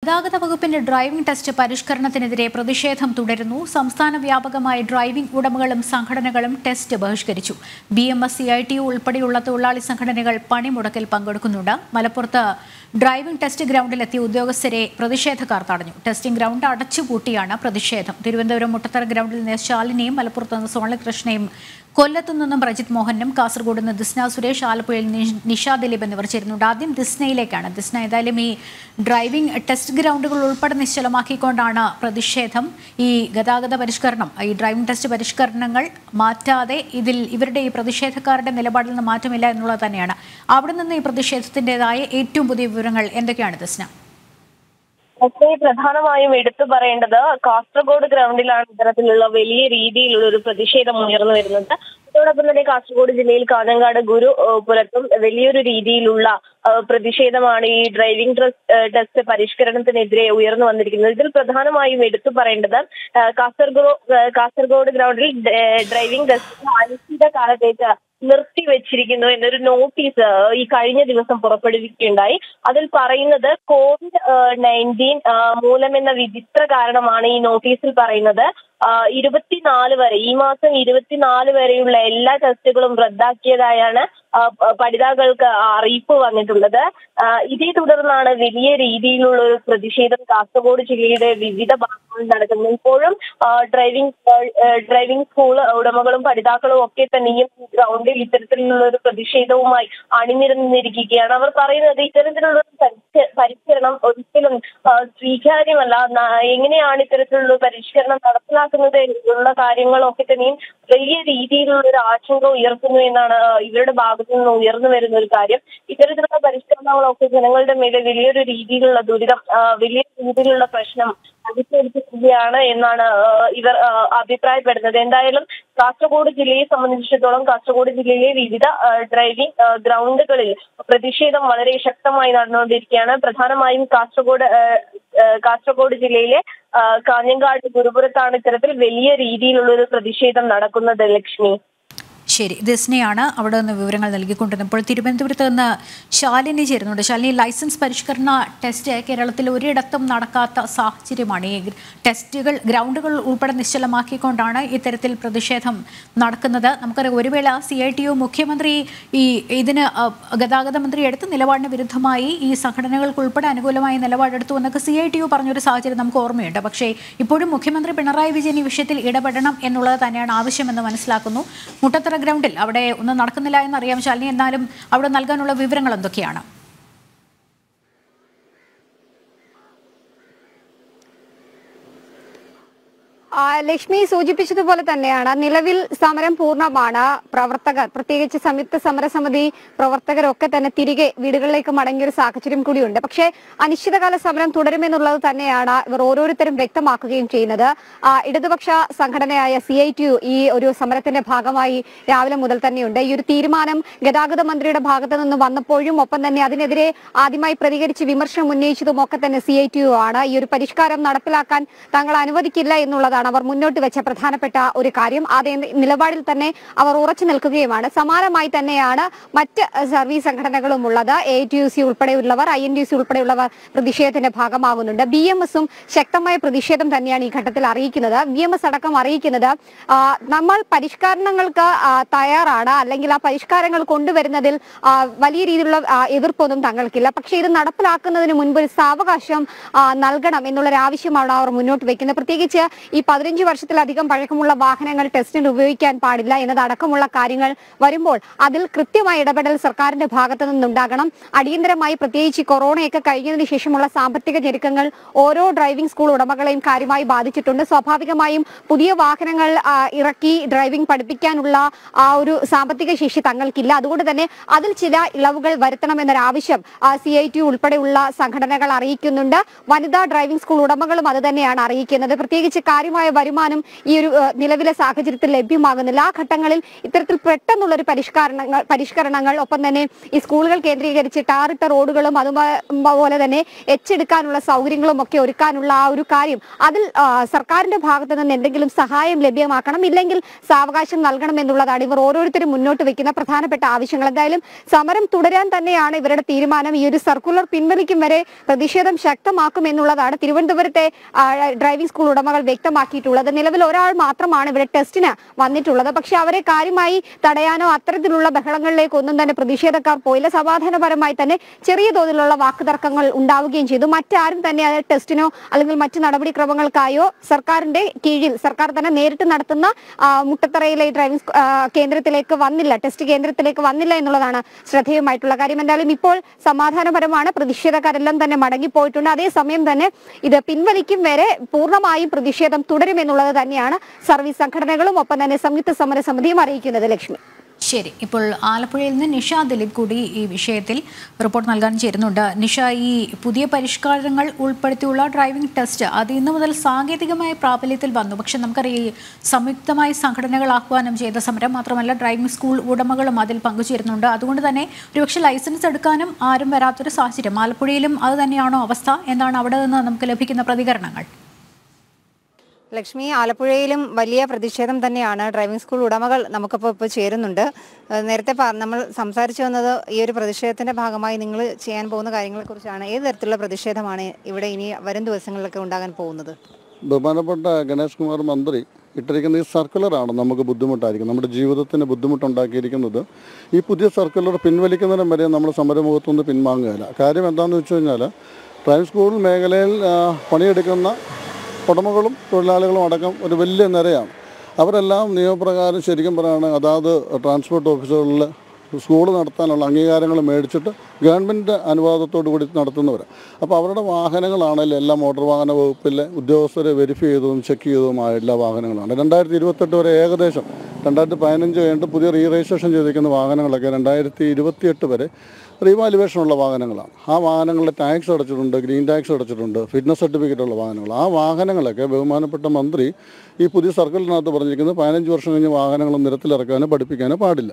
ഗതാഗത വകുപ്പിന്റെ driving test പരിഷ്കരണത്തിനെതിരെ പ്രതിഷേധം തുടരുന്നു. സംസ്ഥാന വ്യാപകമായി ഡ്രൈവിംഗ് ഉടമകളും സംഘടനകളും ടെസ്റ്റ് ബഹിഷ്കരിച്ചു. BMS, CITU ഉൾപ്പെടെയുള്ള തൊഴിലാളി സംഘടനകൾ പണിമുടക്കിൽ പങ്കെടുക്കുന്നുണ്ട്. മലപ്പുറത്ത് ഡ്രൈവിംഗ് ടെസ്റ്റ് ഗ്രൗണ്ടിലെത്തിയ ഉദ്യോഗസ്ഥരെ പ്രതിഷേധക്കാർ തടഞ്ഞു. ടെസ്റ്റിംഗ് ഗ്രൗണ്ട് അടച്ചുപൂട്ടിയാണ് പ്രതിഷേധം. തിരുവനന്തപുരം മുട്ടത്തറ ഗ്രൗണ്ടിൽ നിന്ന് ശാലിനിയും, മലപ്പുറത്ത് നിന്ന് സോണൽകൃഷ്ണയും, കൊല്ലത്തു നിന്നും പ്രജിത് മോഹനും, കാസർഗോഡ് നിന്ന് ദിസ്ന സുരേഷ്, ആലപ്പുഴയിൽ നിഷ ദിലീപ് എന്നിവർ ചേരുന്നുണ്ട്. ആദ്യം ദിസ്നയിലേക്കാണ്. ദിസ്ന, ഏതായാലും ഈ ഡ്രൈവിംഗ് ടെസ്റ്റ് ഗ്രൗണ്ടുകൾ ഉൾപ്പെടെ നിശ്ചലമാക്കിക്കൊണ്ടാണ് പ്രതിഷേധം. ഈ ഗതാഗത പരിഷ്കരണം, ഈ ഡ്രൈവിംഗ് ടെസ്റ്റ് പരിഷ്കരണങ്ങൾ മാറ്റാതെ ഇവരുടെ ഈ പ്രതിഷേധക്കാരുടെ നിലപാടിൽ നിന്ന് മാറ്റമില്ല എന്നുള്ളത് തന്നെയാണ്. അവിടെ നിന്ന് ഈ പ്രതിഷേധത്തിൻ്റെതായ ഏറ്റവും പുതിയ വിവരങ്ങൾ എന്തൊക്കെയാണ് ദിസ്ന? പ്രധാനമായും എടുത്തു പറയേണ്ടത് കാസർഗോഡ് ഗ്രൗണ്ടിലാണ് ഇത്തരത്തിലുള്ള വലിയ രീതിയിലുള്ള ഒരു പ്രതിഷേധം ഉയർന്നു വരുന്നത്. അതോടൊപ്പം തന്നെ കാസർഗോഡ് ജില്ലയിൽ കാഞ്ഞങ്ങാട് ഗുരുപുരത്തും വലിയൊരു രീതിയിലുള്ള പ്രതിഷേധമാണ് ഈ ഡ്രൈവിംഗ് ടെസ്റ്റ് പരിഷ്കരണത്തിനെതിരെ ഉയർന്നു വന്നിരിക്കുന്നത്. ഇതിൽ പ്രധാനമായും എടുത്തു പറയേണ്ടത് കാസർഗോഡ് ഗ്രൗണ്ടിൽ ഡ്രൈവിംഗ് ടെസ്റ്റ് അനിശ്ചിതകാലത്തേക്ക് നിർത്തിവെച്ചിരിക്കുന്നു എന്നൊരു നോട്ടീസ് ഈ കഴിഞ്ഞ ദിവസം പുറപ്പെടുവിക്കുകയുണ്ടായി. അതിൽ പറയുന്നത് COVID-19 മൂലമെന്ന വിചിത്ര കാരണമാണ് ഈ നോട്ടീസിൽ പറയുന്നത്. 24 വരെ, ഈ മാസം 24 വരെയുള്ള എല്ലാ ടെസ്റ്റുകളും റദ്ദാക്കിയതായാണ് പഠിതാക്കൾക്ക് അറിയിപ്പ് വന്നിട്ടുള്ളത്. ഇതേ തുടർന്നാണ് വലിയ രീതിയിലുള്ള ഒരു പ്രതിഷേധം കാസർഗോഡ് ജില്ലയുടെ വിവിധ ഭാഗങ്ങളിൽ നടക്കുന്നത്. ഇപ്പോഴും ഡ്രൈവിംഗ് സ്കൂൾ ഉടമകളും പഠിതാക്കളും ഒക്കെ തന്നെയും ഗ്രൗണ്ടിൽ ഇത്തരത്തിലുള്ള ഒരു പ്രതിഷേധവുമായി അണിനിരന്നിരിക്കുകയാണ്. അവർ പറയുന്നത് ഇത്തരത്തിലുള്ള പരിഷ്കരണം ഒരിക്കലും സ്വീകാര്യമല്ല. എങ്ങനെയാണ് ഇത്തരത്തിലുള്ള പരിഷ്കരണം നടപ്പിലാക്കുന്നത് എന്നുള്ള കാര്യങ്ങളൊക്കെ തന്നെയും വലിയ രീതിയിലുള്ള ഒരു ആശങ്ക ഉയർത്തുന്നു എന്നാണ് ഇവരുടെ ഭാഗത്തു നിന്ന് ഉയർന്നു വരുന്ന ഒരു കാര്യം. ഇത്തരത്തിലുള്ള പരിഷ്കരണങ്ങളൊക്കെ ജനങ്ങളുടെ മേലെ വലിയൊരു രീതിയിലുള്ള ദുരിതം, വലിയ രീതിയിലുള്ള പ്രശ്നം അടിച്ചേൽപ്പിക്കുകയാണ് എന്നാണ് ഇവർ അഭിപ്രായപ്പെടുന്നത്. എന്തായാലും കാസർഗോഡ് ജില്ലയെ സംബന്ധിച്ചിടത്തോളം കാസർഗോഡ് ജില്ലയിലെ വിവിധ ഡ്രൈവിംഗ് ഗ്രൗണ്ടുകളിൽ പ്രതിഷേധം വളരെ ശക്തമായി നടന്നുകൊണ്ടിരിക്കുകയാണ്. പ്രധാനമായും കാസർഗോഡ് ജില്ലയിലെ കാഞ്ഞങ്ങാട് ഗുരുപുരത്താണ് ഇത്തരത്തിൽ വലിയ രീതിയിലുള്ള ഒരു പ്രതിഷേധം നടക്കുന്നത്. ലക്ഷ്മി, ശരി, ദിസ്നയാണ് അവിടെ നിന്ന് വിവരങ്ങൾ നൽകിക്കൊണ്ടിരുന്നപ്പോൾ. തിരുവനന്തപുരത്ത് നിന്ന് ശാലിനി ചേരുന്നുണ്ട്. ശാലിനി, ലൈസൻസ് പരിഷ്കരണ ടെസ്റ്റ് കേരളത്തിൽ ഒരിടത്തും നടക്കാത്ത സാഹചര്യമാണ്. ഈ ടെസ്റ്റുകൾ ഗ്രൗണ്ടുകൾ ഉൾപ്പെടെ നിശ്ചലമാക്കിക്കൊണ്ടാണ് ഇത്തരത്തിൽ പ്രതിഷേധം നടക്കുന്നത്. നമുക്കറിയാം, ഒരു വേള CITU മുഖ്യമന്ത്രി ഇതിന് ഗതാഗത മന്ത്രി എടുത്ത നിലപാടിന് വിരുദ്ധമായി ഈ സംഘടനകൾക്ക് ഉൾപ്പെടെ അനുകൂലമായി നിലപാടെടുത്തു എന്നൊക്കെ CITU പറഞ്ഞൊരു സാഹചര്യം നമുക്ക് ഓർമ്മയുണ്ട്. പക്ഷേ ഇപ്പോഴും മുഖ്യമന്ത്രി പിണറായി വിജയൻ ഈ വിഷയത്തിൽ ഇടപെടണം എന്നുള്ളത് തന്നെയാണ് ആവശ്യമെന്ന് മനസ്സിലാക്കുന്നു. മുട്ടത്തറ ഗ്രൗണ്ടിൽ അവിടെ ഒന്നും നടക്കുന്നില്ല എന്നറിയാം ശാലിനി, എന്നാലും അവിടെ നൽകാനുള്ള വിവരങ്ങൾ എന്തൊക്കെയാണ്? ലക്ഷ്മി സൂചിപ്പിച്ചതുപോലെ തന്നെയാണ് നിലവിൽ സമരം പൂർണ്ണമാണ്. പ്രവർത്തകർ, പ്രത്യേകിച്ച് സംയുക്ത സമരസമിതി പ്രവർത്തകരൊക്കെ തന്നെ തിരികെ വീടുകളിലേക്ക് മടങ്ങിയൊരു സാഹചര്യം കൂടിയുണ്ട്. പക്ഷേ അനിശ്ചിതകാല സമരം തുടരുമെന്നുള്ളത് തന്നെയാണ് ഇവർ ഓരോരുത്തരും വ്യക്തമാക്കുകയും ചെയ്യുന്നത്. ഇടതുപക്ഷ സംഘടനയായ CITU ഈ ഒരു സമരത്തിന്റെ ഭാഗമായി രാവിലെ മുതൽ തന്നെയുണ്ട്. ഈ ഒരു തീരുമാനം ഗതാഗത മന്ത്രിയുടെ ഭാഗത്തു നിന്ന് വന്നപ്പോഴും ഒപ്പം തന്നെ അതിനെതിരെ ആദ്യമായി പ്രതികരിച്ച് വിമർശനം ഉന്നയിച്ചതും ഒക്കെ തന്നെ CITU ആണ്. ഈ ഒരു പരിഷ്കാരം നടപ്പിലാക്കാൻ തങ്ങൾ അനുവദിക്കില്ല എന്നുള്ളതാണ് അവർ മുന്നോട്ട് വെച്ച പ്രധാനപ്പെട്ട ഒരു കാര്യം. അതേ നിലപാടിൽ തന്നെ അവർ ഉറച്ചു നിൽക്കുകയുമാണ്. സമാനമായി തന്നെയാണ് മറ്റ് സർവീസ് സംഘടനകളും ഉള്ളത്. AITUC ഉൾപ്പെടെയുള്ളവർ, INTUC ഉൾപ്പെടെയുള്ളവർ പ്രതിഷേധത്തിന്റെ ഭാഗമാകുന്നുണ്ട്. BMSഉം ശക്തമായ പ്രതിഷേധം തന്നെയാണ് ഈ ഘട്ടത്തിൽ അറിയിക്കുന്നത്. BMS അടക്കം അറിയിക്കുന്നത് നമ്മൾ പരിഷ്കരണങ്ങൾക്ക് തയ്യാറാണ്, അല്ലെങ്കിൽ ആ പരിഷ്കാരങ്ങൾ കൊണ്ടുവരുന്നതിൽ വലിയ രീതിയിലുള്ള എതിർപ്പൊന്നും തങ്ങൾക്കില്ല. പക്ഷേ ഇത് നടപ്പിലാക്കുന്നതിന് മുൻപ് ഒരു സാവകാശം നൽകണം എന്നുള്ളൊരു ആവശ്യമാണ് അവർ മുന്നോട്ട് വയ്ക്കുന്നത്. പ്രത്യേകിച്ച് ഈ 15 വർഷത്തിലധികം പഴക്കമുള്ള വാഹനങ്ങൾ ടെസ്റ്റിന് ഉപയോഗിക്കാൻ പാടില്ല എന്നതടക്കമുള്ള കാര്യങ്ങൾ വരുമ്പോൾ അതിൽ കൃത്യമായ ഇടപെടൽ സർക്കാരിന്റെ ഭാഗത്തു നിന്നുണ്ടാകണം. അടിയന്തരമായി, പ്രത്യേകിച്ച് കൊറോണയൊക്കെ കഴിഞ്ഞതിന് ശേഷമുള്ള സാമ്പത്തിക ഞെരുക്കങ്ങൾ ഓരോ ഡ്രൈവിംഗ് സ്കൂൾ ഉടമകളെയും കാര്യമായി ബാധിച്ചിട്ടുണ്ട്. സ്വാഭാവികമായും പുതിയ വാഹനങ്ങൾ ഇറക്കി ഡ്രൈവിംഗ് പഠിപ്പിക്കാനുള്ള ആ ഒരു സാമ്പത്തിക ശേഷി തങ്ങൾക്കില്ല. അതുകൊണ്ട് തന്നെ അതിൽ ചില ഇളവുകൾ വരുത്തണമെന്നൊരാവശ്യം CITU ഉൾപ്പെടെയുള്ള സംഘടനകൾ അറിയിക്കുന്നുണ്ട്. വനിതാ ഡ്രൈവിംഗ് സ്കൂൾ ഉടമകളും അത് തന്നെയാണ് അറിയിക്കുന്നത്. പ്രത്യേകിച്ച് കാര്യമായ ആവശ്യമായ വരുമാനം ഈ ഒരു നിലവിലെ സാഹചര്യത്തിൽ ലഭ്യമാകുന്നില്ല. ആ ഘട്ടങ്ങളിൽ ഇത്തരത്തിൽ പെട്ടെന്നുള്ളൊരു പരിഷ്കരണങ്ങൾ ഒപ്പം തന്നെ ഈ സ്കൂളുകൾ കേന്ദ്രീകരിച്ച് ടാറിട്ട റോഡുകളും അതുപോലെ തന്നെ എച്ചെടുക്കാനുള്ള സൗകര്യങ്ങളും ഒക്കെ ഒരുക്കാനുള്ള ആ ഒരു കാര്യം അതിൽ സർക്കാരിന്റെ ഭാഗത്ത് നിന്ന് എന്തെങ്കിലും സഹായം ലഭ്യമാക്കണം, ഇല്ലെങ്കിൽ സാവകാശം നൽകണം എന്നുള്ളതാണ് ഇവർ ഓരോരുത്തരും മുന്നോട്ട് വെക്കുന്ന പ്രധാനപ്പെട്ട ആവശ്യങ്ങൾ. എന്തായാലും സമരം തുടരാൻ തന്നെയാണ് ഇവരുടെ തീരുമാനം. ഈ ഒരു സർക്കുലർ പിൻവലിക്കും വരെ പ്രതിഷേധം ശക്തമാക്കും എന്നുള്ളതാണ് തിരുവനന്തപുരത്തെ ഡ്രൈവിംഗ് സ്കൂൾ ഉടമകൾ വ്യക്തമാക്കിയിട്ടുള്ളത്. നിലവിൽ ഒരാൾ മാത്രമാണ് ഇവിടെ ടെസ്റ്റിന് വന്നിട്ടുള്ളത്. പക്ഷെ അവരെ കാര്യമായി തടയാനോ അത്തരത്തിലുള്ള ബഹളങ്ങളിലേക്ക് ഒന്നും തന്നെ പ്രതിഷേധക്കാർ പോയില്ല. സമാധാനപരമായി തന്നെ ചെറിയ തോതിലുള്ള വാക്കുതർക്കങ്ങൾ ഉണ്ടാവുകയും ചെയ്തു. മറ്റാരും തന്നെ അത് ടെസ്റ്റിനോ അല്ലെങ്കിൽ മറ്റു നടപടിക്രമങ്ങൾക്കായോ സർക്കാരിന്റെ കീഴിൽ സർക്കാർ തന്നെ നേരിട്ട് നടത്തുന്ന മുട്ടത്തറയിലെ ഡ്രൈവിംഗ് കേന്ദ്രത്തിലേക്ക് വന്നില്ല, ടെസ്റ്റ് കേന്ദ്രത്തിലേക്ക് വന്നില്ല എന്നുള്ളതാണ് ശ്രദ്ധേയമായിട്ടുള്ള കാര്യം. എന്തായാലും ഇപ്പോൾ സമാധാനപരമാണ്, പ്രതിഷേധക്കാരെല്ലാം തന്നെ മടങ്ങിപ്പോയിട്ടുണ്ട്. അതേസമയം തന്നെ ഇത് പിൻവലിക്കും വരെ പൂർണ്ണമായും പ്രതിഷേധം തുടരുമെന്നുള്ളത് തന്നെയാണ് സർവീസ് സംഘടനകളും ഒപ്പം തന്നെ സംയുക്ത സമരസമിതിയും അറിയിക്കുന്നത്. ലക്ഷ്മി. ശരി, ഇപ്പോൾ ആലപ്പുഴയിൽ നിന്ന് നിഷ ദിലീപ് കൂടി ഈ വിഷയത്തിൽ റിപ്പോർട്ട് നൽകാൻ ചേരുന്നുണ്ട്. നിഷ, ഈ പുതിയ പരിഷ്കാരങ്ങൾ ഉൾപ്പെടുത്തിയുള്ള ഡ്രൈവിംഗ് ടെസ്റ്റ് അത് ഇന്നു മുതൽ സാങ്കേതികമായ പ്രാബല്യത്തിൽ വന്നു. പക്ഷെ നമുക്കറിയാം സംയുക്തമായി സംഘടനകൾ ആഹ്വാനം ചെയ്ത സമരം മാത്രമല്ല ഡ്രൈവിംഗ് സ്കൂൾ ഉടമകളും അതിൽ പങ്കുചേരുന്നുണ്ട്. അതുകൊണ്ട് തന്നെ ഒരുപക്ഷെ ലൈസൻസ് എടുക്കാനും ആരും വരാത്തൊരു സാഹചര്യം. ആലപ്പുഴയിലും അത് തന്നെയാണോ അവസ്ഥ? എന്താണ് അവിടെ നിന്ന് നമുക്ക് ലഭിക്കുന്ന പ്രതികരണങ്ങൾ? ലക്ഷ്മി, ആലപ്പുഴയിലും വലിയ പ്രതിഷേധം തന്നെയാണ്. ഡ്രൈവിംഗ് സ്കൂൾ ഉടമകൾ നമുക്കിപ്പോൾ ചേരുന്നുണ്ട്. നേരത്തെ നമ്മൾ സംസാരിച്ചു വന്നത് ഈ ഒരു പ്രതിഷേധത്തിന്റെ ഭാഗമായി നിങ്ങൾ ചെയ്യാൻ പോകുന്ന കാര്യങ്ങളെക്കുറിച്ചാണ്. ഏത് തരത്തിലുള്ള പ്രതിഷേധമാണ് ഇവിടെ ഇനി വരും ദിവസങ്ങളിലൊക്കെ ഉണ്ടാകാൻ പോകുന്നത്? ബഹുമാനപ്പെട്ട ഗണേഷ് കുമാർ മന്ത്രി ഇട്ടിരിക്കുന്ന ഈ സർക്കുലറാണ് നമുക്ക് ബുദ്ധിമുട്ടായിരിക്കും, നമ്മുടെ ജീവിതത്തിന് ബുദ്ധിമുട്ടുണ്ടാക്കിയിരിക്കുന്നത്. ഈ പുതിയ സർക്കുലർ പിൻവലിക്കുന്നതിനും വരെ നമ്മൾ സമരമുഖത്തുനിന്ന് പിൻവാങ്ങുകയില്ല. കാര്യം എന്താണെന്ന് വെച്ച് കഴിഞ്ഞാൽ ഡ്രൈവിംഗ് സ്കൂൾ മേഖലയിൽ പണിയെടുക്കുന്ന ഉടമകളും തൊഴിലാളികളും അടക്കം ഒരു വലിയ നിരയാണ്. അവരെല്ലാം നിയമപ്രകാരം ശരിക്കും പറയുകയാണെങ്കിൽ അതാത് ട്രാൻസ്പോർട്ട് ഓഫീസുകളിൽ സ്കൂൾ നടത്താനുള്ള അംഗീകാരങ്ങൾ മേടിച്ചിട്ട് ഗവൺമെൻറ് അനുവാദത്തോടു കൂടി നടത്തുന്നവരാണ്. അപ്പോൾ അവരുടെ വാഹനങ്ങളാണെങ്കിലും എല്ലാ മോട്ടോർ വാഹന വകുപ്പിലെ ഉദ്യോഗസ്ഥരെ വെരിഫൈ ചെയ്തതും ചെക്ക് ചെയ്തതുമായ എല്ലാ വാഹനങ്ങളാണ്. 2028 വരെ ഏകദേശം 2015 കഴിഞ്ഞിട്ട് പുതിയ രജിസ്ട്രേഷൻ ചെയ്തിരിക്കുന്ന വാഹനങ്ങളൊക്കെ 2028 വരെ റീവാലുവേഷനുള്ള വാഹനങ്ങളാണ്. ആ വാഹനങ്ങളുടെ ടാക്സ് അടച്ചിട്ടുണ്ട്, ഗ്രീൻ ടാക്സ് അടച്ചിട്ടുണ്ട്, ഫിറ്റ്നസ് സർട്ടിഫിക്കറ്റ് ഉള്ള വാഹനങ്ങൾ. ആ വാഹനങ്ങളൊക്കെ ബഹുമാനപ്പെട്ട മന്ത്രി ഈ പുതിയ സർക്കിളിനകത്ത് പറഞ്ഞിരിക്കുന്നത് 15 വർഷം കഴിഞ്ഞ് വാഹനങ്ങളും നിരത്തിലിറക്കാനോ പഠിപ്പിക്കാനോ പാടില്ല.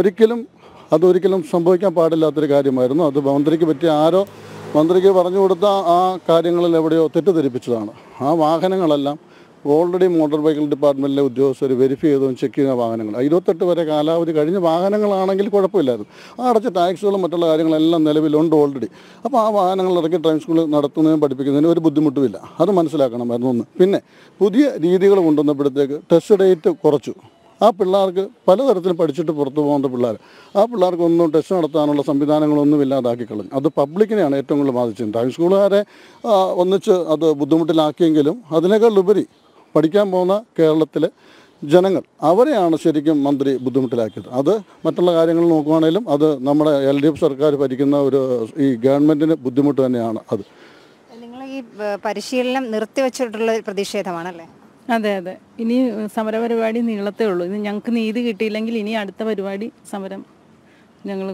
അതൊരിക്കലും സംഭവിക്കാൻ പാടില്ലാത്തൊരു കാര്യമായിരുന്നു. അത് മന്ത്രിക്ക് പറ്റിയ മന്ത്രിക്ക് പറഞ്ഞു കൊടുത്ത ആ കാര്യങ്ങളിൽ എവിടെയോ തെറ്റിദ്ധരിപ്പിച്ചതാണ്. ആ വാഹനങ്ങളെല്ലാം ഓൾറെഡി മോട്ടോർ വെഹിക്കിൾ ഡിപ്പാർട്ട്മെൻറ്റിലെ ഉദ്യോഗസ്ഥർ വെരിഫൈ ചെയ്തതും ചെക്ക് ചെയ്യുന്ന വാഹനങ്ങൾ 28 വരെ കാലാവധി കഴിഞ്ഞ വാഹനങ്ങളാണെങ്കിൽ കുഴപ്പമില്ലായിരുന്നു. ആ അടച്ച ടാക്സുകളും മറ്റുള്ള കാര്യങ്ങളെല്ലാം നിലവിലുണ്ട് ഓൾറെഡി. അപ്പോൾ ആ വാഹനങ്ങൾ ഇറക്കി ഡ്രൈവിംഗ് സ്കൂളിൽ നടത്തുന്നതിനും പഠിപ്പിക്കുന്നതിനും ഒരു ബുദ്ധിമുട്ടുമില്ല. അത് മനസ്സിലാക്കണമായിരുന്നു ഒന്ന്. പിന്നെ പുതിയ രീതികൾ കൊണ്ടുവന്നപ്പോഴത്തേക്ക് ടെസ്റ്റ് ഡേറ്റ് കുറച്ചു. ആ പിള്ളേർക്ക് പലതരത്തിലും പഠിച്ചിട്ട് പുറത്തു പോകുന്ന പിള്ളേർ, ആ പിള്ളേർക്കൊന്നും ടെസ്റ്റ് നടത്താനുള്ള സംവിധാനങ്ങളൊന്നും ഇല്ലാതാക്കി കളഞ്ഞു. അത് പബ്ലിക്കിനെയാണ് ഏറ്റവും കൂടുതൽ ബാധിച്ചത്. ഡ്രൈവിംഗ് സ്കൂളുകാരെ ഒന്നിച്ച് അത് ബുദ്ധിമുട്ടിലാക്കിയെങ്കിലും അതിനേക്കാളുപരി പഠിക്കാൻ പോകുന്ന കേരളത്തിലെ ജനങ്ങൾ അവരെയാണ് ശരിക്കും മന്ത്രി ബുദ്ധിമുട്ടിലാക്കിയത്. അത് മറ്റുള്ള കാര്യങ്ങൾ നോക്കുകയാണെങ്കിലും അത് നമ്മുടെ LDF സർക്കാർ ഭരിക്കുന്ന ഈ ഗവൺമെൻറ്റിന് ബുദ്ധിമുട്ട് തന്നെയാണ്. അത് നിങ്ങൾ ഈ പരിശീലനം നിർത്തിവെച്ചിട്ടുള്ള പ്രതിഷേധമാണല്ലേ? അതെ. ഇനി സമരപരിപാടി നീളത്തേ ഉള്ളൂ. ഇനി ഞങ്ങൾക്ക് നീതി കിട്ടിയില്ലെങ്കിൽ ഇനി അടുത്ത പരിപാടി സമരം ഞങ്ങൾ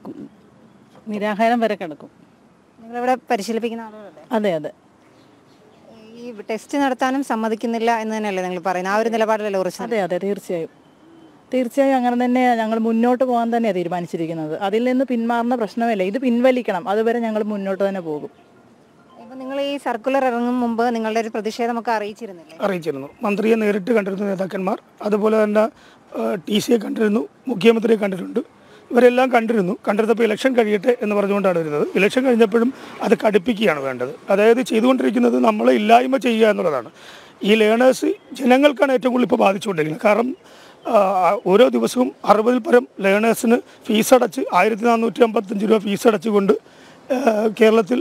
നിരാഹാരം വരെ കിടക്കും. നിങ്ങളിവിടെ പരിശീലിപ്പിക്കുന്ന ആളുകളല്ലേ? അതെ. ഈ ടെസ്റ്റ് നടത്താനും സമ്മതിക്കുന്നില്ല എന്ന് തന്നെയല്ലേ നിങ്ങൾ പറയുന്നത്? ആ ഒരു നിലപാടിലല്ലേ ഉറച്ചു? അതെ, തീർച്ചയായും അങ്ങനെ തന്നെ ഞങ്ങൾ മുന്നോട്ട് പോകാൻ തന്നെയാണ് തീരുമാനിച്ചിരിക്കുന്നത്. അതിൽ നിന്ന് പിന്മാറുന്ന പ്രശ്നമല്ല, ഇത് പിൻവലിക്കണം. അതുവരെ ഞങ്ങൾ മുന്നോട്ട് തന്നെ പോകും. ഇപ്പം നിങ്ങൾ ഈ സർക്കുലർ ഇറങ്ങും മുമ്പ് നിങ്ങളുടെ ഒരു പ്രതിഷേധമൊക്കെ അറിയിച്ചിരുന്നു. മന്ത്രിയെ നേരിട്ട് കണ്ടിരുന്നു നേതാക്കന്മാർ, അതുപോലെ തന്നെ TC കണ്ടിരുന്നു, മുഖ്യമന്ത്രിയെ കണ്ടിട്ടുണ്ട്. ഇവരെല്ലാം കണ്ടിരുന്നപ്പോൾ ഇലക്ഷൻ കഴിയട്ടെ എന്ന് പറഞ്ഞുകൊണ്ടാണ് വരുന്നത്. ഇലക്ഷൻ കഴിഞ്ഞപ്പോഴും അത് കടുപ്പിക്കുകയാണ് വേണ്ടത്. അതായത് ചെയ്തുകൊണ്ടിരിക്കുന്നത് നമ്മളെ ഇല്ലായ്മ ചെയ്യുക എന്നുള്ളതാണ്. ഈ ലേണേഴ്സ് ജനങ്ങൾക്കാണ് ഏറ്റവും കൂടുതൽ ഇപ്പോൾ ബാധിച്ചുകൊണ്ടിരിക്കുന്നത്. കാരണം ഓരോ ദിവസവും 60-ൽ പരം ലേണേഴ്സിന് ഫീസടച്ച് 1455 രൂപ ഫീസടച്ചുകൊണ്ട് കേരളത്തിൽ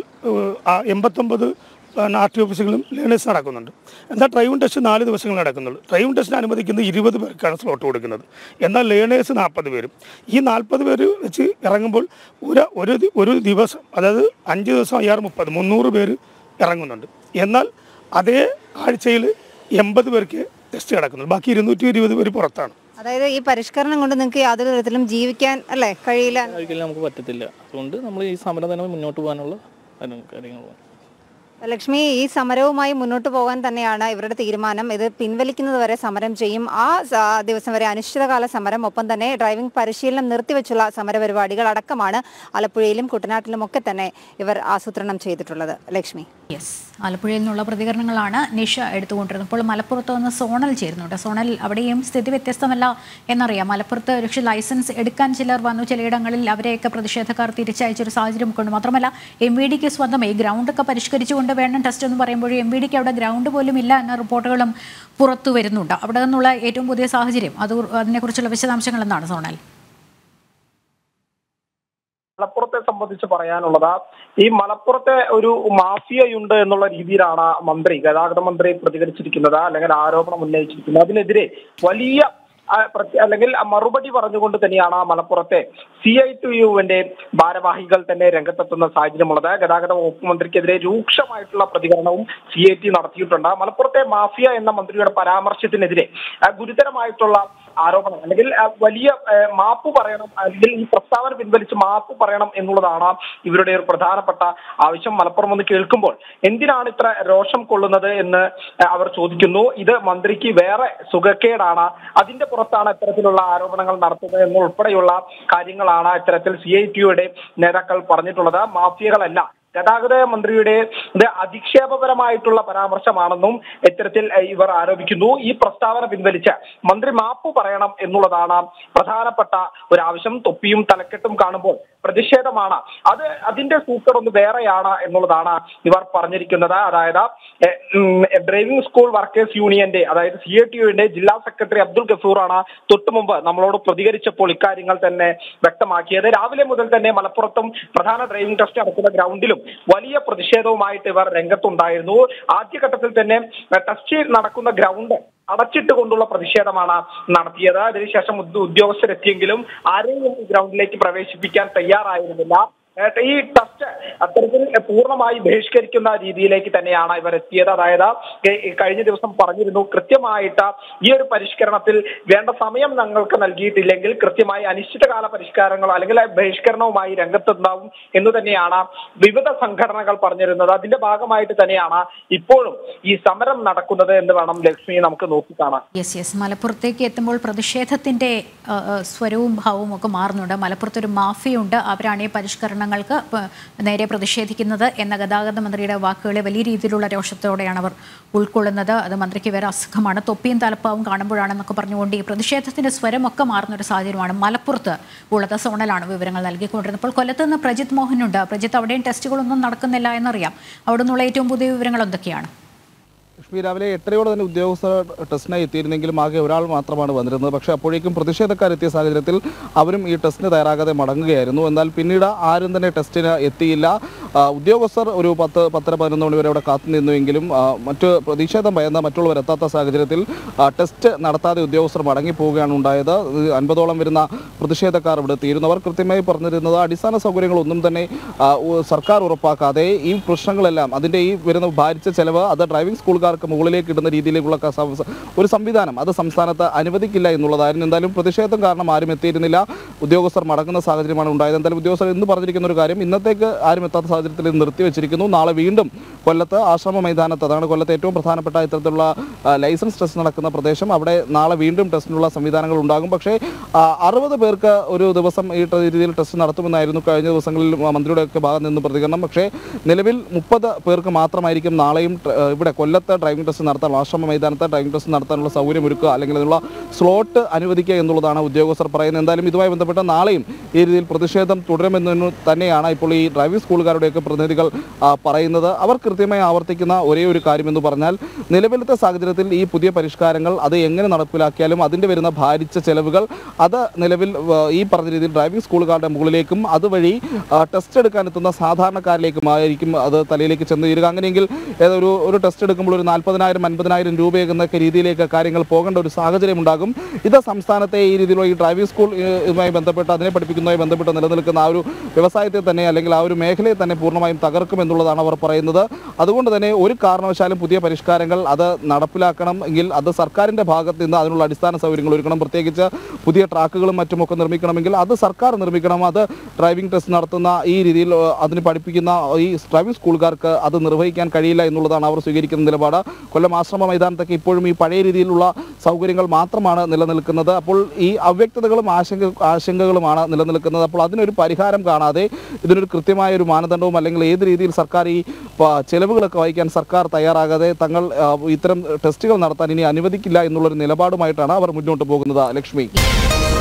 89 RT ഓഫീസുകളും ലേണേഴ്സ് നടക്കുന്നുണ്ട്. എന്നാൽ ഡ്രൈവിംഗ് ടെസ്റ്റ് 4 ദിവസങ്ങൾ നടക്കുന്നുള്ളൂ. ഡ്രൈവിംഗ് ടെസ്റ്റിന് അനുവദിക്കുന്നത് 20 പേർക്കാണ് സ്ലോട്ട് കൊടുക്കുന്നത്. എന്നാൽ ലേണേഴ്സ് 40 പേരും. ഈ 40 പേര് വെച്ച് ഇറങ്ങുമ്പോൾ ഒരു ദിവസം, അതായത് 5 ദിവസം 630 300 പേര് ഇറങ്ങുന്നുണ്ട്. എന്നാൽ അതേ ആഴ്ചയിൽ 80 പേർക്ക് ടെസ്റ്റ് നടക്കുന്നുള്ളൂ. ബാക്കി 220 പേര് പുറത്താണ്. അതായത് ഈ പരിഷ്കരണം കൊണ്ട് നിങ്ങൾക്ക് യാതൊരു തരത്തിലും ജീവിക്കാൻ കഴിയില്ല. നമുക്ക് പറ്റത്തില്ല. അതുകൊണ്ട് നമ്മൾ ഈ സമരം തന്നെ മുന്നോട്ട് പോകാനുള്ള കാര്യങ്ങൾ. ലക്ഷ്മി, ഈ സമരവുമായി മുന്നോട്ട് പോകാൻ തന്നെയാണ് ഇവരുടെ തീരുമാനം. ഇത് പിൻവലിക്കുന്നത് വരെ സമരം ചെയ്യും. ആ ദിവസം വരെ അനിശ്ചിതകാല സമരം, ഒപ്പം തന്നെ ഡ്രൈവിംഗ് പരിശീലനം നിർത്തിവെച്ചുള്ള സമരപരിപാടികൾ അടക്കമാണ് ആലപ്പുഴയിലും കുട്ടനാട്ടിലും ഒക്കെ തന്നെ ഇവർ ആസൂത്രണം ചെയ്തിട്ടുള്ളത്. ലക്ഷ്മി, യെസ്, ആലപ്പുഴയിൽ നിന്നുള്ള പ്രതികരണങ്ങളാണ് നിഷ എടുത്തുകൊണ്ടിരുന്നത്. ഇപ്പോൾ മലപ്പുറത്ത് നിന്ന് സോണൽ ചേരുന്നുണ്ട്. സോണൽ, അവിടെയും സ്ഥിതി വ്യത്യസ്തമല്ല എന്നറിയാം. മലപ്പുറത്ത് പക്ഷേ ലൈസൻസ് എടുക്കാൻ ചിലർ വന്നു, ചിലയിടങ്ങളിൽ അവരെയൊക്കെ പ്രതിഷേധക്കാർ തിരിച്ചയച്ചൊരു സാഹചര്യം കൊണ്ട്. മാത്രമല്ല MVDക്ക് സ്വന്തം ഈ ഗ്രൗണ്ടൊക്കെ പരിഷ്കരിച്ചുകൊണ്ട് വേണം ടെസ്റ്റ് എന്ന് പറയുമ്പോഴും MVDക്ക് അവിടെ ഗ്രൗണ്ട് പോലും ഇല്ല എന്ന റിപ്പോർട്ടുകളും പുറത്തു വരുന്നുണ്ട്. അവിടെ നിന്നുള്ള ഏറ്റവും പുതിയ സാഹചര്യം, അതിനെക്കുറിച്ചുള്ള വിശദാംശങ്ങൾ എന്താണ് സോണൽ? മലപ്പുറത്തെ സംബന്ധിച്ച് പറയാനുള്ളത്, ഈ മലപ്പുറത്തെ ഒരു മാഫിയയുണ്ട് എന്നുള്ള രീതിയിലാണ് ഗതാഗത മന്ത്രി പ്രതികരിച്ചിരിക്കുന്നത്, അല്ലെങ്കിൽ ആരോപണം ഉന്നയിച്ചിരിക്കുന്നത്. അതിനെതിരെ വലിയ അല്ലെങ്കിൽ മറുപടി പറഞ്ഞുകൊണ്ട് തന്നെയാണ് മലപ്പുറത്തെ CITUവിന്റെ ഭാരവാഹികൾ തന്നെ രംഗത്തെത്തുന്ന സാഹചര്യമുള്ളത്. ഗതാഗത വകുപ്പ് മന്ത്രിക്കെതിരെ രൂക്ഷമായിട്ടുള്ള പ്രതികരണവും CIT നടത്തിയിട്ടുണ്ട്. മലപ്പുറത്തെ മാഫിയ എന്ന മന്ത്രിയുടെ പരാമർശത്തിനെതിരെ ഗുരുതരമായിട്ടുള്ള ആരോപണം, അല്ലെങ്കിൽ വലിയ മാപ്പ് പറയണം, അല്ലെങ്കിൽ ഈ പ്രസ്താവന പിൻവലിച്ച് മാപ്പ് പറയണം എന്നുള്ളതാണ് ഇവരുടെ ഒരു പ്രധാനപ്പെട്ട ആവശ്യം. മലപ്പുറം ഒന്ന് കേൾക്കുമ്പോൾ എന്തിനാണ് ഇത്ര രോഷം കൊള്ളുന്നത് എന്ന് അവർ ചോദിക്കുന്നു. ഇത് മന്ത്രിക്ക് വേറെ സുഖക്കേടാണ്, അതിന്റെ പുറത്താണ് ഇത്തരത്തിലുള്ള ആരോപണങ്ങൾ നടത്തുന്നത് എന്നുൾപ്പെടെയുള്ള കാര്യങ്ങളാണ് ഇത്തരത്തിൽ CITUയുടെ നേതാക്കൾ പറഞ്ഞിട്ടുള്ളത്. മാഫിയകളല്ല, ഗതാഗത മന്ത്രിയുടെ അധിക്ഷേപപരമായിട്ടുള്ള പരാമർശമാണെന്നും ഇത്തരത്തിൽ ഇവർ ആരോപിക്കുന്നു. ഈ പ്രസ്താവന പിൻവലിച്ച് മന്ത്രി മാപ്പ് പറയണം എന്നുള്ളതാണ് പ്രധാനപ്പെട്ട ഒരാവശ്യം. തൊപ്പിയും തലക്കെട്ടും കാണുമ്പോൾ പ്രതിഷേധമാണ്, അതിന്റെ സൂക്കറൊന്ന് വേറെയാണ് എന്നുള്ളതാണ് ഇവർ പറഞ്ഞിരിക്കുന്നത്. അതായത് ഡ്രൈവിംഗ് സ്കൂൾ വർക്കേഴ്സ് യൂണിയന്റെ, അതായത് CITUവിന്റെ ജില്ലാ സെക്രട്ടറി അബ്ദുൽ ഗഫൂറാണ് തൊട്ടുമുമ്പ് നമ്മളോട് പ്രതികരിച്ചപ്പോൾ ഇക്കാര്യങ്ങൾ തന്നെ വ്യക്തമാക്കിയത്. രാവിലെ മുതൽ തന്നെ മലപ്പുറത്തും പ്രധാന ഡ്രൈവിംഗ് ടെസ്റ്റ് നടക്കുന്ന ഗ്രൗണ്ടിലും വലിയ പ്രതിഷേധവുമായിട്ട് ഇവർ രംഗത്തുണ്ടായിരുന്നു. ആദ്യഘട്ടത്തിൽ തന്നെ ടെസ്റ്റ് നടക്കുന്ന ഗ്രൗണ്ട് അടച്ചിട്ടുകൊണ്ടുള്ള പ്രതിഷേധമാണ് നടത്തിയത്. അതിനുശേഷം ഉദ്യോഗസ്ഥരെത്തിയെങ്കിലും ആരെയും ഗ്രൗണ്ടിലേക്ക് പ്രവേശിപ്പിക്കാൻ തയ്യാറായിരുന്നില്ല. ഈ ടെസ്റ്റ് അത്തരത്തിൽ പൂർണ്ണമായി ബഹിഷ്കരിക്കുന്ന രീതിയിലേക്ക് തന്നെയാണ് ഇവർ എത്തിയത്. അതായത് കഴിഞ്ഞ ദിവസം പറഞ്ഞിരുന്നു, കൃത്യമായിട്ട് ഈ ഒരു പരിഷ്കരണത്തിൽ വേണ്ട സമയം ഞങ്ങൾക്ക് നൽകിയിട്ടില്ലെങ്കിൽ കൃത്യമായി അനിശ്ചിതകാല പരിഷ്കാരങ്ങളോ അല്ലെങ്കിൽ ബഹിഷ്കരണവുമായി രംഗത്തുണ്ടാവും എന്ന് തന്നെയാണ് വിവിധ സംഘടനകൾ പറഞ്ഞിരുന്നത്. അതിന്റെ ഭാഗമായിട്ട് തന്നെയാണ് ഇപ്പോഴും ഈ സമരം നടക്കുന്നത് എന്ന് വേണം ലക്ഷ്മി നമുക്ക് നോക്കിക്കാണാം. യെസ്, മലപ്പുറത്തേക്ക് എത്തുമ്പോൾ പ്രതിഷേധത്തിന്റെ സ്വരവും ഭാവവും ഒക്കെ മാറുന്നുണ്ട്. മലപ്പുറത്തൊരു മാഫിയുണ്ട്, അവരാണ് ഈ പരിഷ്കരണങ്ങൾക്ക് നേരെ പ്രതിഷേധിക്കുന്നത് എന്ന ഗതാഗത മന്ത്രിയുടെ വാക്കുകളെ വലിയ രീതിയിലുള്ള രോഷത്തോടെയാണ് അവർ ഉൾക്കൊള്ളുന്നത്. അത് മന്ത്രിക്ക് വേറെ അസുഖമാണ്, തൊപ്പിയും തലപ്പാവും കാണുമ്പോഴാണെന്നൊക്കെ പറഞ്ഞുകൊണ്ട് ഈ പ്രതിഷേധത്തിന്റെ സ്വരമൊക്കെ മാറുന്നൊരു സാഹചര്യമാണ് മലപ്പുറത്ത് ഉള്ളത്. സോണലാണ് വിവരങ്ങൾ നൽകിക്കൊണ്ടിരുന്നത്. ഇപ്പോൾ കൊല്ലത്ത് നിന്ന് പ്രജിത് മോഹനുണ്ട്. പ്രജിത്ത്, അവിടെയും ടെസ്റ്റുകളൊന്നും നടക്കുന്നില്ല എന്നറിയാം. അവിടെ നിന്നുള്ള ഏറ്റവും പുതിയ വിവരങ്ങൾ എന്തൊക്കെയാണ്? രാവിലെ 8:30 തന്നെ ഉദ്യോഗസ്ഥർ ടെസ്റ്റിനായി എത്തിയിരുന്നെങ്കിലും ആകെ ഒരാൾ മാത്രമാണ് വന്നിരുന്നത്. പക്ഷേ അപ്പോഴേക്കും പ്രതിഷേധക്കാരെത്തിയ സാഹചര്യത്തിൽ അവരും ഈ ടെസ്റ്റിന് തയ്യാറാകാതെ മടങ്ങുകയായിരുന്നു. എന്നാൽ പിന്നീട് ആരും തന്നെ ടെസ്റ്റിന് എത്തിയില്ല. ഉദ്യോഗസ്ഥർ ഒരു 10-11 മണി വരെ അവിടെ കാത്തുനിന്നുവെങ്കിലും മറ്റ് പ്രതിഷേധം ഭയന്ന മറ്റുള്ളവർ എത്താത്ത സാഹചര്യത്തിൽ ടെസ്റ്റ് നടത്താതെ ഉദ്യോഗസ്ഥർ മടങ്ങിപ്പോവുകയാണ് ഉണ്ടായത്. 50ഓളം വരുന്ന പ്രതിഷേധക്കാർ ഇവിടെ എത്തിയിരുന്നു. അവർ കൃത്യമായി പറഞ്ഞിരുന്നത് അടിസ്ഥാന സൗകര്യങ്ങളൊന്നും തന്നെ സർക്കാർ ഉറപ്പാക്കാതെ ഈ പ്രശ്നങ്ങളെല്ലാം, അതിൻ്റെ ഈ വരുന്ന ഭാരിച്ച ചെലവ് അത് ഡ്രൈവിംഗ് സ്കൂളുകാർക്ക് മുകളിലേക്ക് ഇടുന്ന രീതിയിലേക്കുള്ള ഒരു സംവിധാനം അത് സംസ്ഥാനത്ത് അനുവദിക്കില്ല എന്നുള്ളതായിരുന്നു. എന്തായാലും പ്രതിഷേധം കാരണം ആരും എത്തിയിരുന്നില്ല. ഉദ്യോഗസ്ഥർ മടങ്ങുന്ന സാഹചര്യമാണ് ഉണ്ടായത്. എന്തായാലും ഉദ്യോഗസ്ഥർ ഇന്ന് പറഞ്ഞിരിക്കുന്ന ഒരു കാര്യം, ഇന്നത്തേക്ക് ആരും എത്താത്ത സാഹചര്യത്തിൽ ഇത് നിർത്തിവെച്ചിരിക്കുന്നു. നാളെ വീണ്ടും കൊല്ലത്ത് ആശ്രമ മൈതാനത്ത്, അതാണ് കൊല്ലത്തെ ഏറ്റവും പ്രധാനപ്പെട്ട ഇത്തരത്തിലുള്ള ലൈസൻസ് ടെസ്റ്റ് നടക്കുന്ന പ്രദേശം, അവിടെ നാളെ വീണ്ടും ടെസ്റ്റിനുള്ള സംവിധാനങ്ങൾ ഉണ്ടാകും. പക്ഷേ 60 പേർക്ക് ഒരു ദിവസം ഈ രീതിയിൽ ടെസ്റ്റ് നടത്തുമെന്നായിരുന്നു കഴിഞ്ഞ ദിവസങ്ങളിൽ മന്ത്രിയുടെയൊക്കെ ഭാഗത്ത് നിന്ന് പ്രതികരണം. പക്ഷേ നിലവിൽ 30 പേർക്ക് മാത്രമായിരിക്കും നാളെയും ഇവിടെ കൊല്ലത്ത് ഡ്രൈവിംഗ് ടെസ്റ്റ് നടത്താനുള്ള, ആശ്രമ മൈതാനത്ത് ഡ്രൈവിംഗ് ടെസ്റ്റ് നടത്താനുള്ള സൗകര്യം ഒരുക്കുക, അല്ലെങ്കിൽ അതിനുള്ള സ്ലോട്ട് അനുവദിക്കുക എന്നുള്ളതാണ് ഉദ്യോഗസ്ഥർ പറയുന്നത്. എന്തായാലും ഇതുമായി ബന്ധപ്പെട്ട് നാളെയും ഈ രീതിയിൽ പ്രതിഷേധം തുടരുമെന്ന് തന്നെയാണ് ഇപ്പോൾ ഈ ഡ്രൈവിംഗ് സ്കൂളുകാരുടെയൊക്കെ പ്രതിനിധികൾ പറയുന്നത്. അവർ കൃത്യമായി ആവർത്തിക്കുന്ന ഒരേ ഒരു കാര്യമെന്ന് പറഞ്ഞാൽ, നിലവിലത്തെ സാഹചര്യത്തിൽ ഈ പുതിയ പരിഷ്കാരങ്ങൾ അത് എങ്ങനെ നടപ്പിലാക്കിയാലും അതിൻ്റെ വരുന്ന ഭാരിച്ച ചെലവുകൾ അത് നിലവിൽ ഈ പറഞ്ഞ രീതിയിൽ ഡ്രൈവിംഗ് സ്കൂളുകാരുടെ മുകളിലേക്കും അതുവഴി ടെസ്റ്റ് എടുക്കാനെത്തുന്ന സാധാരണക്കാരിലേക്കുമായിരിക്കും അത് തലയിലേക്ക് ചെന്ന് തീരുക. അങ്ങനെയെങ്കിൽ ഒരു ടെസ്റ്റ് എടുക്കുമ്പോൾ ഒരു 40,000-50,000 രൂപ എന്നൊക്കെ രീതിയിലേക്ക് കാര്യങ്ങൾ പോകേണ്ട ഒരു സാഹചര്യം ഉണ്ടാകും. ഇത് സംസ്ഥാനത്തെ ഈ രീതിയിലുള്ള ഈ ഡ്രൈവിംഗ് സ്കൂളുമായി ബന്ധപ്പെട്ട്, അതിനെ പഠിപ്പിക്കുന്നതുമായി ബന്ധപ്പെട്ട് നിലനിൽക്കുന്ന ആ ഒരു വ്യവസായത്തെ തന്നെ, അല്ലെങ്കിൽ ആ ഒരു മേഖലയെ തന്നെ പൂർണ്ണമായും തകർക്കുമെന്നുള്ളതാണ് അവർ പറയുന്നത്. അതുകൊണ്ട് തന്നെ ഒരു കാരണവശാലും പുതിയ പരിഷ്കാരങ്ങൾ അത് നടപ്പിലാക്കണം എങ്കിൽ അത് സർക്കാരിൻ്റെ ഭാഗത്ത് നിന്ന് അതിനുള്ള അടിസ്ഥാന സൗകര്യങ്ങൾ ഒരുക്കണം. പ്രത്യേകിച്ച് പുതിയ ട്രാക്കുകളും മറ്റുമൊക്കെ ഒക്കെ നിർമ്മിക്കണമെങ്കിൽ അത് സർക്കാർ നിർമ്മിക്കണം. അത് ഡ്രൈവിംഗ് ടെസ്റ്റ് നടത്തുന്ന ഈ രീതിയിൽ അതിന് പഠിപ്പിക്കുന്ന ഈ ഡ്രൈവിംഗ് സ്കൂളുകാർക്ക് അത് നിർവഹിക്കാൻ കഴിയില്ല എന്നുള്ളതാണ് അവർ സ്വീകരിക്കുന്ന നിലപാട്. കൊല്ലം ആശ്രമ മൈതാനത്തൊക്കെ ഇപ്പോഴും ഈ പഴയ രീതിയിലുള്ള സൗകര്യങ്ങൾ മാത്രമാണ് നിലനിൽക്കുന്നത്. അപ്പോൾ ഈ അവ്യക്തതകളും ആശങ്കകളുമാണ് നിലനിൽക്കുന്നത്. അപ്പോൾ അതിനൊരു പരിഹാരം കാണാതെ ഇതിനൊരു കൃത്യമായ ഒരു മാനദണ്ഡവും അല്ലെങ്കിൽ ഏത് രീതിയിൽ സർക്കാർ ഈ ചെലവുകളൊക്കെ വഹിക്കാൻ സർക്കാർ തയ്യാറാകാതെ തങ്ങൾ ഇത്തരം ടെസ്റ്റുകൾ നടത്താൻ ഇനി അനുവദിക്കില്ല എന്നുള്ളൊരു നിലപാടുമായിട്ടാണ് അവർ മുന്നോട്ട് പോകുന്നത്. ലക്ഷ്മി.